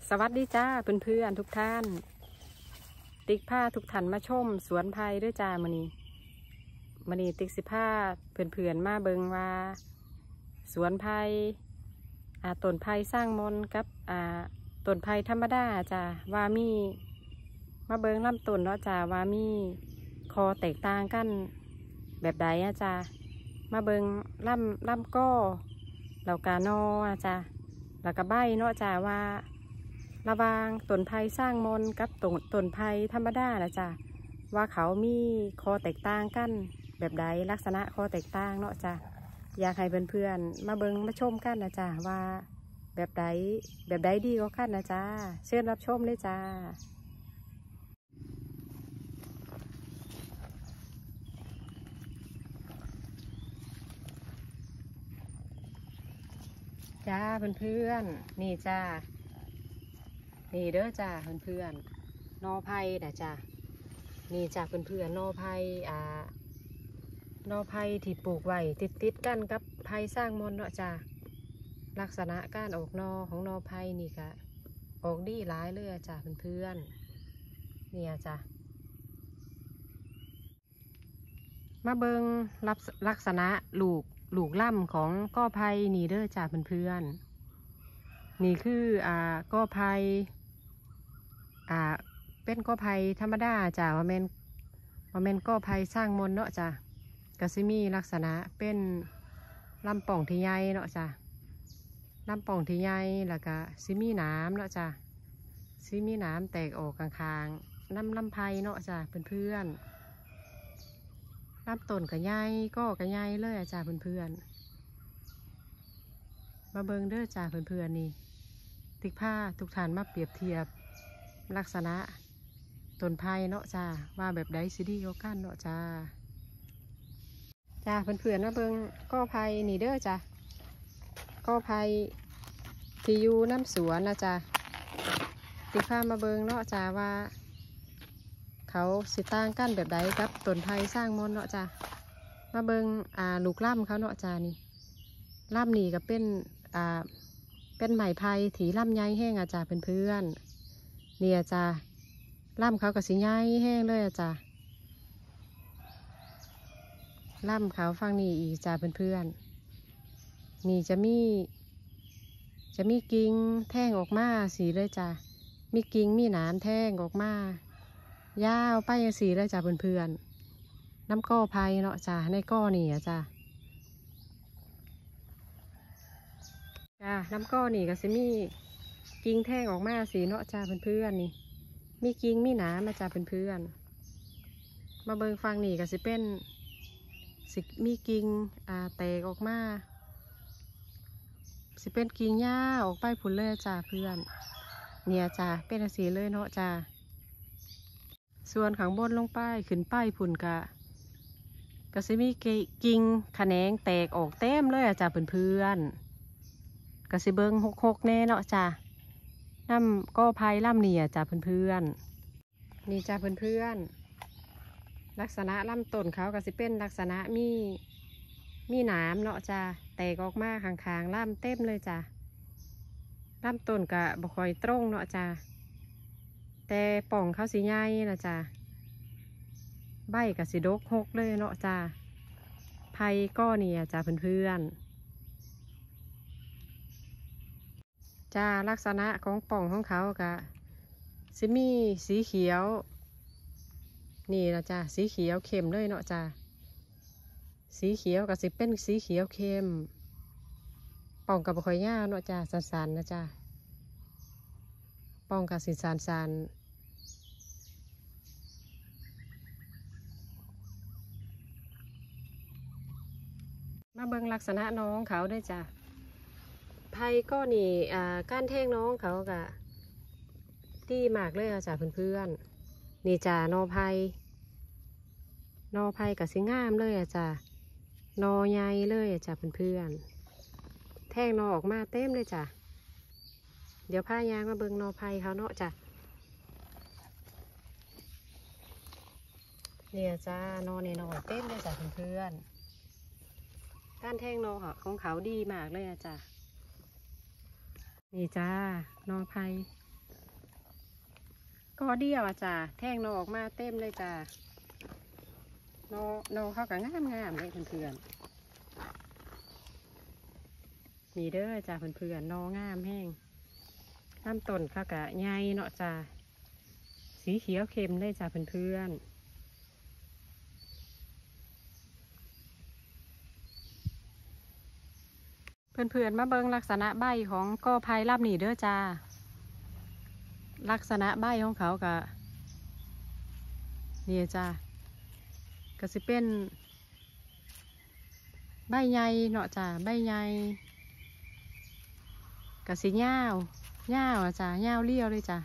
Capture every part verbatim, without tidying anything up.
สวัสดีจ้าเพื่อนเพื่อนทุกท่านติ๊กผ้าทุกท่านมาชมสวนไผ่ด้วยจ้ามื้อนี้มื้อนี้ติ๊กสิผ้าเพื่อนเพื่อนมาเบิงว่าสวนไผ่อ่าต้นไผ่สร้างมนกับอ่าต้นไผ่ธรรมดาจ้าว่ามีมาเบิงลำต้นเนาะจ้าว่ามีคอแตกต่างกันแบบใดอะจ้ามาเบิงลำลำก้อเหล่ากานออะจ้าแล้วก็ใบเนาะจ้าว่าระวางต้นไผ่สร้างมนกับต้นต้นไผ่ธรรมดาละจ้ะว่าเขามีคอแตกต่างกันแบบใดลักษณะคอแตกต่างเนาะจ้ะอยากให้เพื่อนๆมาเบิงมาชมกันนะจ้ะว่าแบบใดแบบใดดีก็กันนะจ้ะเชิญรับชมเลยจ้าจ้าเพื่อนๆนี่จ้านี่เด้อจ้าเพื่อนๆนอไผ่นะจ้านี่จ้าเพื่อนๆนอไผ่อ่านอไผ่ที่ปลูกไว้ติดติดกันกับไผ่สร้างมนเนาะจ้าลักษณะการออกนอของนอไผ่นี่ก็ออกดีหลายเลยจ้าเพื่อนๆเนี่ยจ้ามาเบิงรับลักษณะลูกลูกล่ำของก้อไผ่นี่เด้อจ้าเพื่อนๆนี่คืออ่าก้อไผ่อ่าเป็นก้อไผ่ธรรมดาจ้าว่าแม่นว่าแม่นก้อไผ่สร้างมนเนาะจ้ากะซิมีลักษณะเป็นลำป่องที่ใหญ่เนาะจ้าลำป่องที่ใหญ่แล้วก็ซิมีน้ำเนาะจ้าซิมีน้ำแตกออกข้างๆน้ำลำไผ่เนาะจ้าเพื่อนๆลำต้นกะใหญ่ก็กะใหญ่เลยจ้าเพื่อนๆมาเบิ่งเด้อจ้าเพื่อนๆนี่ติ๊กผ้าทุกท่านมาเปรียบเทียบลักษณะต้นไผ่เนาะจ้าว่าแบบใดสิดีกว่ากันเนาะจ้าจ้าเพื่อนๆมาเบิ่งก้อไผ่นี่เด้อจ้าก้อไผ่ที่อยู่น้ำสวนนะจ้าติ๊กผ้ามาเบิ่งเนาะจ้าว่าเขาสิต่างกันแบบใดกับต้นไผ่สร้างมนเนาะจ้ามาเบิ่งอ่าลูกล่ำเขาเนาะจ้านี่ล่ำนี่ก็เป็นอ่าเป็นไม้ไผ่ถีล่ำใหญ่แห้งอ่ะจ้าเพื่อนๆเนี่ยจ้าล่ำเขากับสีใหญ่แห้งเลยอ่ะจ้าล่ำเขาฟังนี่อีกจ้าเพื่อนๆนี่จะมีจะมีกิ่งแท่งออกมาสีเลยจ้ามีกิ่งมีหนามแท่งออกมายาวไปยังสีเลยจ้าเพื่อนๆน้ำก้อไผ่เนาะจ้าในก้อนี่อ่ะจ้าจ้าน้ำก้อนี่ก็จะมีกิ่งแท่งออกมาสีเนาะจ้าเพื่อนๆนี่มีกิ่งมีหนามมาจ้าเพื่อนๆมาเบิ่งฟังนี่ก็สิเป็นสิมีกิ่งอ่าแตกออกมาสิเป็นกิ่งหญ้าออกไปผุนเลยจ้าเพื่อนเนี่ยจ้าเป็นสีเลยเนาะจ้าส่วนข้างบนลงไปขึ้นไปผุนกะก็สิมีกิ่งแขนงแตกออกเต็มเลยจ้าเพื่อนๆก็สิเบิ่งหกๆแน่เนาะจ้าน้ำก็ไผ่ล่ำเนี่ยจ้าเพื่อนๆนี่จ้าเพื่อนๆลักษณะลำต้นเขาก็สิเป็นลักษณะมีมีหนามเนาะจ้าแตกออกมาข้างๆล่ำเต็มเลยจ้าลำต้นกะบ่ค่อยตรงเนาะจ้าแต่ป่องเขาสีใหญ่นะจ้าใบกับสีดกหกเลยเนาะจ้าไผ่ก้อเนี่ยจ้าเพื่อนๆจ้าลักษณะของป่องของเขากะสิมีสีเขียวนี่นะจ้าสีเขียวเข้มเลยเนาะจ้าสีเขียวกับสิเป็นสีเขียวเข้มป่องกับบ่ค่อยยาวเนาะจ้าสันๆนะจ้าป่องกับสีสันๆมาเบิ่งลักษณะน้องเขาด้วยจ้าไผ่ก็นี่อ่าก้านแท่งน้องเขากะดีมากเลยจ้าเพื่อนๆนี่จ้านอไผ่นอไผ่กับสีงามเลยอ่ะจ้านอใหญ่เลยอ่ะจ้าเพื่อนๆแท่งนอออกมาเต็มเลยจ้าเดี๋ยวพายางมาเบิ่งนอไผ่เขาเนาะจ้าเนี่ยจ้านอเนี่ยนอเต็มเลยจ้าเพื่อนๆก้านแท่งนอของเขาดีมากเลยอ่ะจ้านี่จ้านอไผ่ก็เดียวอ่ะจ้าแท่งนอออกมาเต็มเลยจ้าโนโนเขาก็งามงามเลยเพื่อนๆนี่เด้อจ้าเพื่อนๆนองามแห้งน้ำต้นเขาก็ใหญ่เนาะจ้าสีเขียวเข้มเลยจ้าเพื่อนๆเพื่อนๆมาเบิ่งลักษณะใบของกอไผ่ลำนี่เด้อจ้าลักษณะใบของเขาก็นี่จ้าก็สิเป็นใบใหญ่เนาะจ้าใบใหญ่ก็สิยาวยาวอ่ะจ้ายาวเลี้ยวเลยจ้า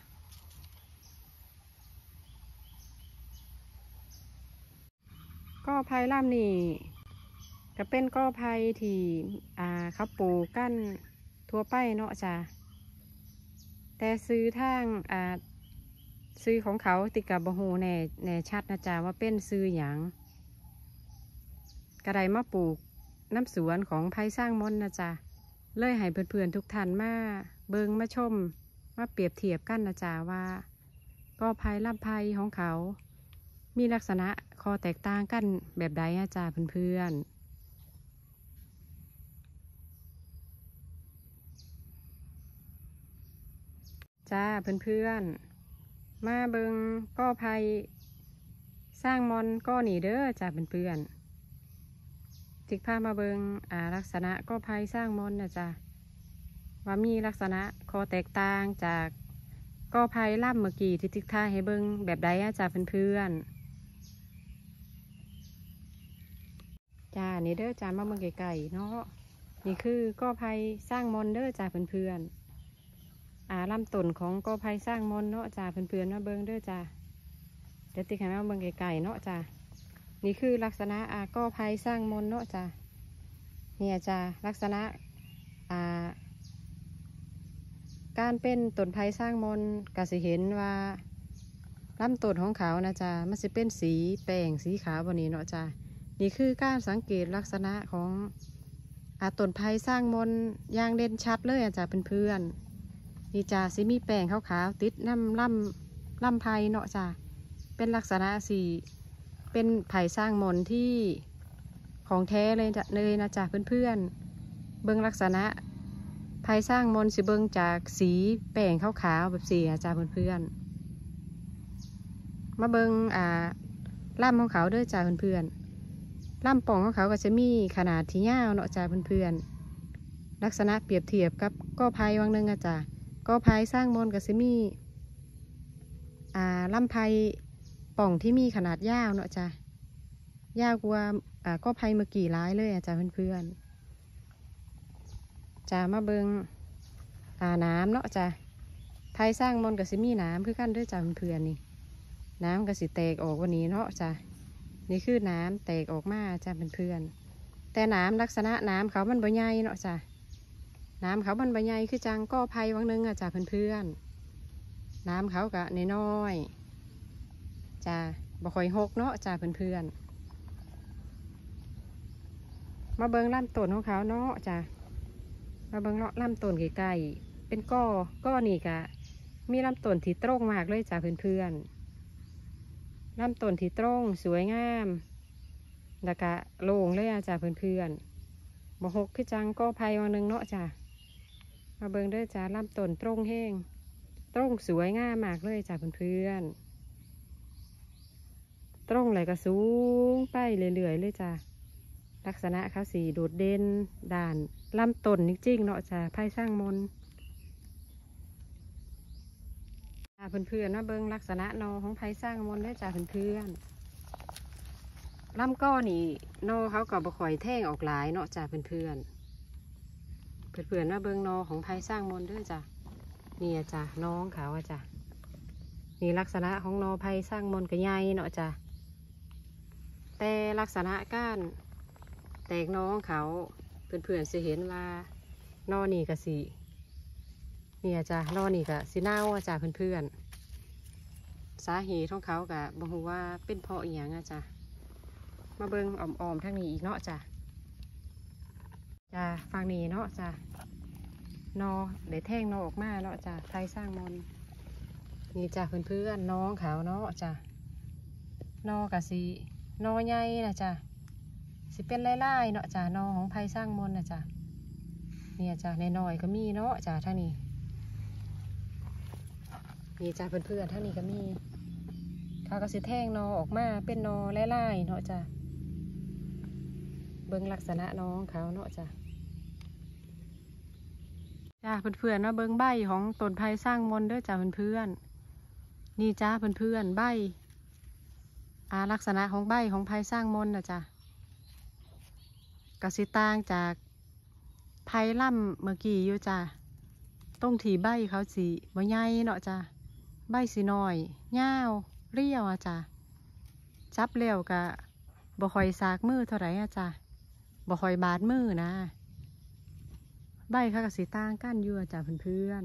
ก็ไผ่ล่ำนี่ก็เป็นก็ไผ่ที่อ่าเขาปลูกกันทั่วไปเนาะจ้าแต่ซื้อทางอ่าซื้อของเขาติกับบะฮูแน่แน่ชัดนะจ้าว่าเป็นซื้อหยังกระไดมาปลูกน้ำสวนของไผ่สร้างมนนะจ้าเลยให้เพื่อนๆทุกท่านมาเบิงมาชมมาเปรียบเทียบกันนะจ้าว่าก็ไผ่ลำไผ่ของเขามีลักษณะคอแตกต่างกันแบบใดอาจารย์เพื่อนๆจ้าเพื่อนๆมาเบิงก็ไผ่สร้างมอนก็หนีเด้อจ้าเพื่อนๆจิกพามาเบิงอ่าลักษณะก็ไผ่สร้างมอนนะจ้าว่ามีลักษณะคอแตกต่างจากก็ไผ่ล่ำเมื่อกี้ที่จิกท่าให้เบิงแบบใดอาจารย์เพื่อนๆจ้านี่เด้อจ้ามาเมืองไก่ๆเนาะนี่คือก็ไผ่สร้างมอนเด้อจ้าเพื่อนๆอ่าลำต้นของก็ไผ่สร้างมอนเนาะจ้าเพื่อนๆมาเบิงเด้อจ้าเดี๋ยวติ๊กให้มาเมืองไก่ๆเนาะจ้านี่คือลักษณะอ่าก็ไผ่สร้างมอนเนาะจ้าเนี่ยจ้าลักษณะอ่าการเป็นต้นไผ่สร้างมนก็สิเห็นว่าลำต้นของเขานะจ๊ะมันจะเป็นสีแป้งสีขาววันนี้เนาะจ๊ะนี่คือการสังเกตลักษณะของอาต้นไผ่สร้างมนอย่างเด่นชัดเลยอาจารย์เพื่อนๆนี่จ้ะสิมีแป้งขาวๆติดน้ำลำลำไผ่เนาะจ๊ะเป็นลักษณะสีเป็นไผ่สร้างมนที่ของแท้เลยเลยนะจ๊ะเพื่อนๆเบิ่งลักษณะไผ่สร้างมนสิเบิงจากสีแป้งขาวๆแบบสีอาจารย์เพื่อนๆมาเบิงอ่าล่ำของเขาด้วยจ้าเพื่อนๆล่ำป่องของเขาก็จะมีขนาดที่ยาวเนาะจ้าเพื่อนๆลักษณะเปรียบเทียบกับก้อไผ่วังหนึ่งอาจารย์ก้อไผ่สร้างมนก็จะมีอ่าล่ำไผ่ป่องที่มีขนาดยาวเนาะจ้ายาวกว่าอ่าก้อไผ่เมื่อกี้ร้ายเลยอาจารย์เพื่อนๆจะมาเบิงอ่าน้ำเนาะจ้ะไผ่สร้างมนกับสิมีน้ำคือกันด้วยจ้ะเพื่อนๆนี่น้ำกับสิแตกออกวันนี้เนาะจ้ะนี่คือน้ำแตกออกมาจ้ะเพื่อนๆแต่น้ำลักษณะน้ำเขามันใบใหญ่เนาะจ้ะน้ำเขามันใบใหญ่คือจังก้อไผ่วังนึงอะจ้ะเพื่อนๆน้ำเขากะน้อยๆจ้ะบ่ค่อยหกเนาะจ้ะเพื่อนๆมาเบิงลำต้นของเขาเนาะจ้ะมาเบิ่งเลาะลำต้นไกลๆเป็นก้อก้อนี่กะมีลำต้นที่ตรงมากเลยจ้าเพื่อนๆลำต้นที่ตรงสวยงามแล้วก็โล่งเลยอ่ะจ้าเพื่อนๆบ่หกคือจังก้อไผ่วันหนึ่งเนาะจ้ามาเบิ่งเด้อจ้าลำต้นตรงแห้งตรงสวยงามมากเลยจ้าเพื่อนๆตรงไหลก็สูงไปเรื่อยๆเลยจ้าลักษณะเขาสีโดดเด่นด่านลำต้นจริงๆเนาะจ้ะไผ่สร้างมนเพื่อนๆนะเบิ้งลักษณะนอของไผ่สร้างมนได้จ้ะเพื่อนๆลำก้อนี่นอเขากับบ่ข่อยแท่งออกหลายเนาะจ้ะเพื่อนๆเพื่อนๆนะเบิ้งนอของไผ่สร้างมนด้วยจ้ะนี่จ้ะน้องเขาจ้ะนี่ลักษณะของนอไผ่สร้างมนกับใหญ่เนาะจ้ะแต่ลักษณะก้านแตกน้องเขาเพื่อนๆจะเห็นว่านอนี่กะสีเนี่ยจ้ะนอนี่กะสีเน่าจ้ะเพื่อนๆสาเหตุของเขากะบอกว่าเป็นเพราะอีหยังอะจ้ะมาเบิ่งอ่อมๆทั้งนี้อีกเนาะจ้ะจ้ะฟังนี้เนาะจ้ะนอได้แท่งนอออกมาเนาะจ้ะไผ่สร้างมนนี่จ้ะเพื่อนๆน้องขาวเนาะจ้ะนอกะสีนอใหญ่นะจ้ะสิเป็นไล่ๆเนาะจ้ะนอของไผ่สร้างมนต์นะจ้ะเนี่ยจ้ะในน้อยก็มีเนาะจ้ะท่านี้นี่จ้ะเพื่อนๆท่านี้ก็มีเขาก็สิแท่งนอออกมาเป็นนอไล่ๆเนาะจ้ะเบิ่งลักษณะน้องเขาเนาะจ้ะจ้าเพื่อนๆเนาะเบิ่งใบของต้นไผ่สร้างมนต์เด้อจ้าเพื่อนๆนี่จ้าเพื่อนๆใบอ่าลักษณะของใบของไผ่สร้างมนต์นะจ้ะกสิต่างจากไผ่ล่ำเมื่อกี้อยู่จ้าต้งถีใบเขาสีบ่ใหญ่เนาะจ้าใบสีน้อยยาวเรียวอ่ะจ้าจับเลี้ยวกะบ่ค่อยสากมือเท่าไหร่อ่ะจ้าบ่ค่อยบาดมือนะใบเขากับสีต่างกันอยู่จ้ะเพื่อน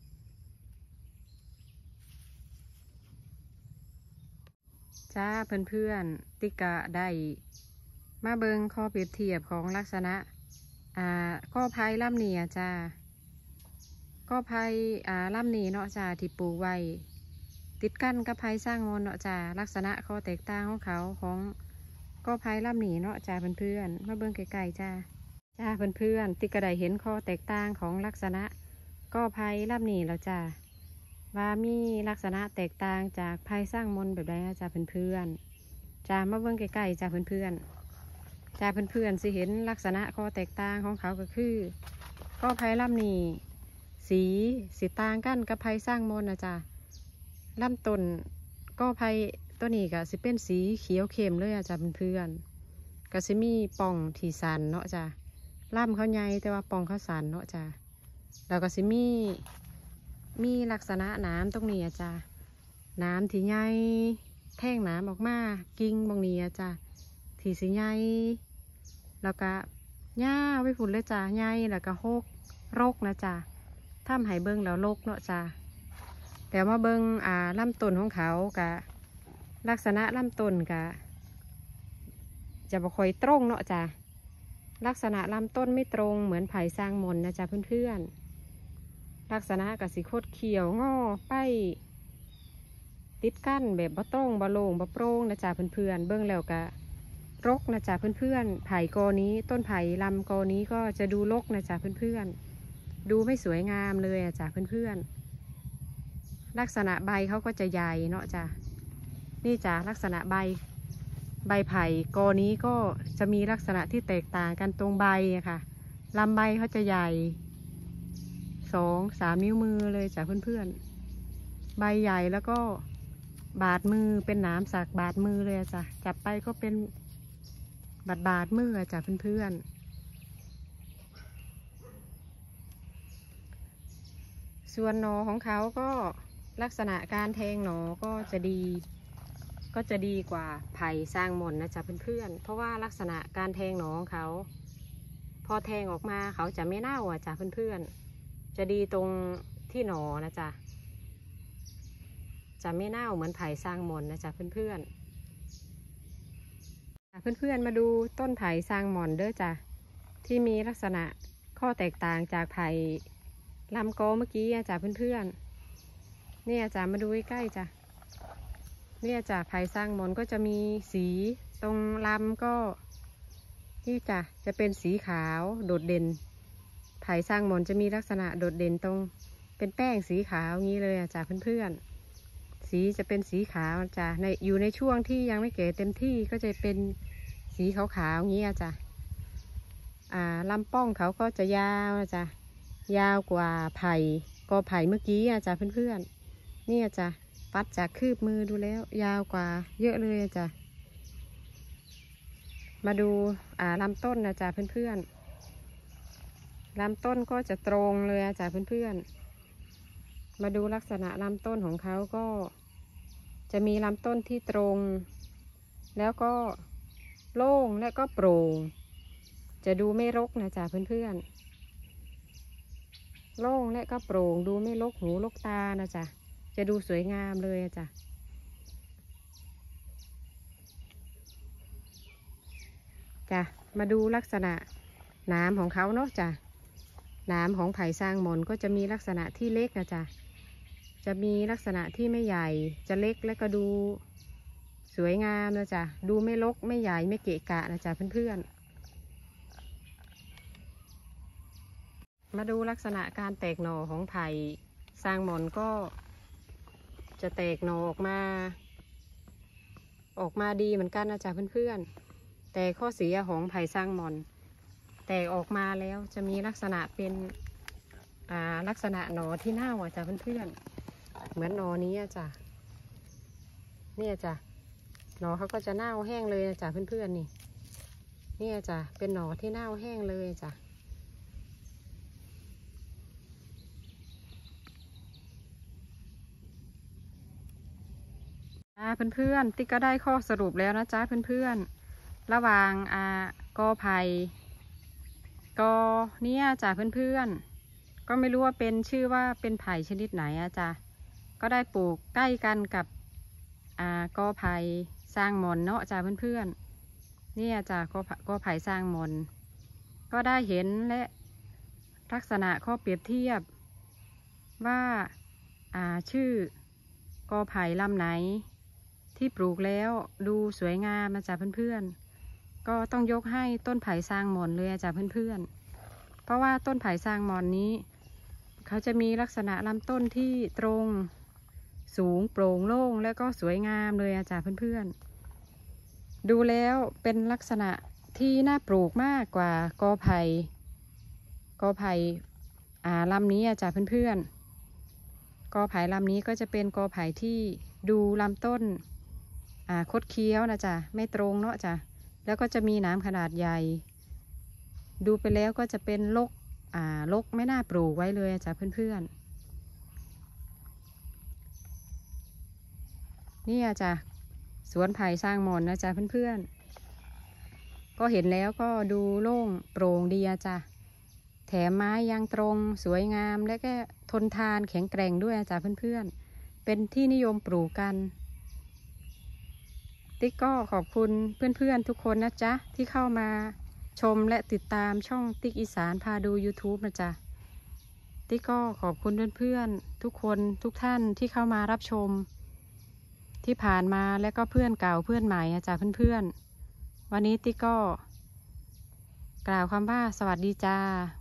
ๆจ้าเพื่อนๆติกะได้มาเบิงข้อเปรียบเทียบของลักษณะอ่าก้อไผ่ล่ำนี่จ้าก้อไผ่อ่าล่ำนี่เนาะจ้าที่ปลูกไว้ติดกันกับไผ่สร้างมนต์เนาะจ้าลักษณะข้อแตกต่างของเขาของก้อไผ่ล่ำนี่เนาะจ้าเพื่อนๆมาเบิงไกลๆจ้าจ้าเพื่อนๆติกระไดเห็นข้อแตกต่างของลักษณะก้อไผ่ล่ำนี่แล้วจ้าว่ามีลักษณะแตกต่างจากไผ่สร้างมนต์แบบใดนะจ้าเพื่อนๆจ้ามาเบิ่งใกล้ๆจ้าเพื่อนๆจ้าเพื่อนๆสิเห็นลักษณะข้อแตกต่างของเขาก็คือก้อไผ่ล่ำนี่สีสีต่างกันกับไผ่สร้างมนต์นะจ้าลำต้นก้อไผ่ตัวนี้ก็สิเป็นสีเขียวเข้มเลยจ้าเพื่อนๆก็สิมีป่องที่สันเนาะจ้าล่ำเขาใหญ่แต่ว่าปองเขาสันเนาะจ้าแล้วก็สิมีมีลักษณะน้ำตรงนี้จ้าน้ำที่ใหญ่แท่งน้ำออกมากิ่งบางนี้จ้าที่สีใหญ่แล้วก็หญ้าไว้ฝุ่นเลยจ้าใหญ่แล้วก็หกรกนะจ้าถ้ำไหเบิ้งแล้วรกเนาะจ้าแต่ว่าเบิ้งอ่าลำต้นของเขากะลักษณะลำต้นกะจะบ่ค่อยตรงเนาะจ้าลักษณะลำต้นไม่ตรงเหมือนไผ่สร้างมนต์นะจ๊ะเพื่อนๆลักษณะกับสีโคตรเขียวงอไปติดกั้นแบบบะต้องบะโลงบะโปร่งนะจ๊ะเพื่อนๆเบื้องแล้วกะรกนะจ๊ะเพื่อนๆไผ่กอนี้ต้นไผ่ลำกอนี้ก็จะดูรกนะจ๊ะเพื่อนๆดูไม่สวยงามเลยอะจ๊ะเพื่อนๆลักษณะใบเขาก็จะใหญ่เนาะจ๊ะนี่จ้ะลักษณะใบใบไผ่กอนี้ก็จะมีลักษณะที่แตกต่างกันตรงใบค่ะลำใบเขาจะใหญ่สองสามนิ้วมือเลยจ้ะเพื่อนๆใบใหญ่แล้วก็บาดมือเป็นหนามสักบาดมือเลยจ้ะจับไปก็เป็นบาดบาดมือจ้ะเพื่อนๆส่วนหนอของเขาก็ลักษณะการแทงหนอก็จะดีก็จะดีกว่าไผ่สร้างมนต์นะจ๊ะเพื่อนๆเพราะว่าลักษณะการแทงหนองเขาพอแทงออกมาเขาจะไม่เน่าอ่ะจ๊ะเพื่อนๆจะดีตรงที่หนอนะจ๊ะจะไม่เน่าเหมือนไผ่สร้างมนต์นะจ๊ะเพื่อนๆเพื่อนๆมาดูต้นไผ่สร้างมนต์เด้อจ้ะที่มีลักษณะข้อแตกต่างจากไผ่ลำกอเมื่อกี้จ้ะเพื่อนๆเนี่ยจ้ะมาดูใกล้ๆจ้ะเนี่ยจ้ะไผ่สร้างมนต์ก็จะมีสีตรงลำก็นี่จ้ะจะเป็นสีขาวโดดเด่นไผ่สร้างมนต์จะมีลักษณะโดดเด่นตรงเป็นแป้งสีขาวงี้เลยจ้ะเพื่อนๆสีจะเป็นสีขาวจ้ะในอยู่ในช่วงที่ยังไม่แก่เต็มที่ก็จะเป็นสีขาวๆงี้จ้ะอ่าลำป้องเขาก็จะยาวจ้ะยาวกว่าไผ่กอไผ่เมื่อกี้จ้ะเพื่อนๆเนี่ยจ้ะปัดจากคืบมือดูแล้วยาวกว่าเยอะเลยจ้ะมาดูอ่าลำต้นนะจ้ะเพื่อนๆลำต้นก็จะตรงเลยจ้ะเพื่อนๆมาดูลักษณะลำต้นของเขาก็จะมีลำต้นที่ตรงแล้วก็โล่งและก็โปร่งจะดูไม่รกนะจ้ะเพื่อนๆโล่งและก็โปร่งดูไม่รกหูรกตานะจ้ะจะดูสวยงามเลยจ้ะจ้ะมาดูลักษณะหนามของเขาเนาะจ้ะหนามของไผ่สร้างมนต์ก็จะมีลักษณะที่เล็กนะจ้ะจะมีลักษณะที่ไม่ใหญ่จะเล็กและก็ดูสวยงามนะจ๊ะดูไม่รกไม่ใหญ่ไม่เกะกะนะจ๊ะเพื่อนๆมาดูลักษณะการแตกหน่อของไผ่ซางหมอนก็จะแตกหน่อออกมาออกมาดีเหมือนกันนะจ๊ะเพื่อนๆแต่ข้อเสียของไผ่ซางหมอนแตกออกมาแล้วจะมีลักษณะเป็นอ่าลักษณะหน่อที่เน่าอ่ะจ๊ะเพื่อนๆเหมือนหน่อนี้อ่ะจ้ะเนี่ยจ้ะหน่อเขาก็จะเน่าแห้งเลยนะจ๊ะเพื่อนๆนี่เนี่ยจ้ะเป็นหน่อที่เน่าแห้งเลยจ้ะเพื่อนๆติ๊กก็ได้ข้อสรุปแล้วนะจ๊ะเพื่อนๆระหว่างอ่ากอไผ่กอเนี่ยจ้ะเพื่อนๆก็ไม่รู้ว่าเป็นชื่อว่าเป็นไผ่ชนิดไหนอะจ้ะก็ได้ปลูกใกล้กันกับอ่ากอไผ่สร้างหมอนเนาะจ้ะเพื่อนๆเนี่ยจ้ะกอกอไผ่สร้างหมอนก็ได้เห็นและลักษณะข้อเปรียบเทียบว่าอ่าชื่อกอไผ่ลำไหนที่ปลูกแล้วดูสวยงามนะจ๊ะเพื่อนๆก็ต้องยกให้ต้นไผ่ซางหมอนเลยจ้ะเพื่อนๆเพราะว่าต้นไผ่ซางหมอนนี้เขาจะมีลักษณะลำต้นที่ตรงสูงโปร่งโล่งและก็สวยงามเลยจ้ะเพื่อนๆดูแล้วเป็นลักษณะที่น่าปลูกมากกว่ากอไผ่กอไผ่อ่าลำนี้จ้ะเพื่อนๆกอไผ่ลำนี้ก็จะเป็นกอไผ่ที่ดูลำต้นอ่าคดเคี้ยวนะจ๊ะไม่ตรงเนาะจ้ะแล้วก็จะมีหนามขนาดใหญ่ดูไปแล้วก็จะเป็นรกอ่ารกไม่น่าปลูกไว้เลยจ้ะเพื่อนๆนี่จ้ะสวนไผ่สร้างหมอนนะจ๊ะเพื่อนๆก็เห็นแล้วก็ดูโล่งโปร่งดีจ้ะแถมไม้ยังตรงสวยงามและก็ทนทานแข็งแกร่งด้วยจ้ะเพื่อนๆเป็นที่นิยมปลูกกันติ๊กก็ขอบคุณเพื่อนๆทุกคนนะจ๊ะที่เข้ามาชมและติดตามช่องติ๊กอีสานพาดู ยูทูบ นะจ๊ะติ๊กก็ขอบคุณเพื่อนๆทุกคนทุกท่านที่เข้ามารับชมที่ผ่านมาและก็เพื่อนเก่าเพื่อนใหม่นะจ๊ะเพื่อนๆวันนี้ติ๊กก็กล่าวคำว่าสวัสดีจ้า